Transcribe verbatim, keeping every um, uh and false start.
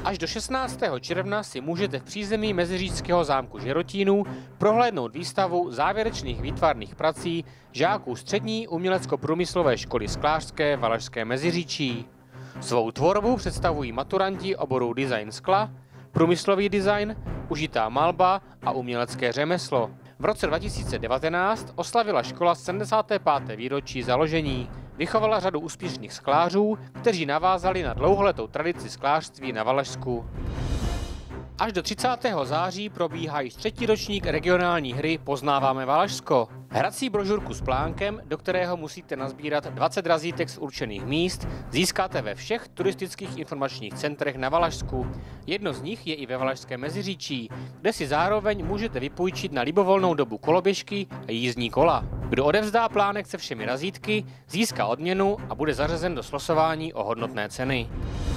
Až do šestnáctého června si můžete v přízemí meziříčského zámku Žerotínů prohlédnout výstavu závěrečných výtvarných prací žáků střední umělecko-průmyslové školy sklářské Valašské Meziříčí. Svou tvorbu představují maturanti oborů design skla, průmyslový design, užitá malba a umělecké řemeslo. V roce dva tisíce devatenáct oslavila škola sedmdesáté páté výročí založení. Vychovala řadu úspěšných sklářů, kteří navázali na dlouholetou tradici sklářství na Valašsku. Až do třicátého září probíhá již třetí ročník regionální hry Poznáváme Valašsko. Hrací brožurku s plánkem, do kterého musíte nazbírat dvacet razítek z určených míst, získáte ve všech turistických informačních centrech na Valašsku. Jedno z nich je i ve Valašském Meziříčí, kde si zároveň můžete vypůjčit na libovolnou dobu koloběžky a jízdní kola. Kdo odevzdá plánek se všemi razítky, získá odměnu a bude zařazen do slosování o hodnotné ceny.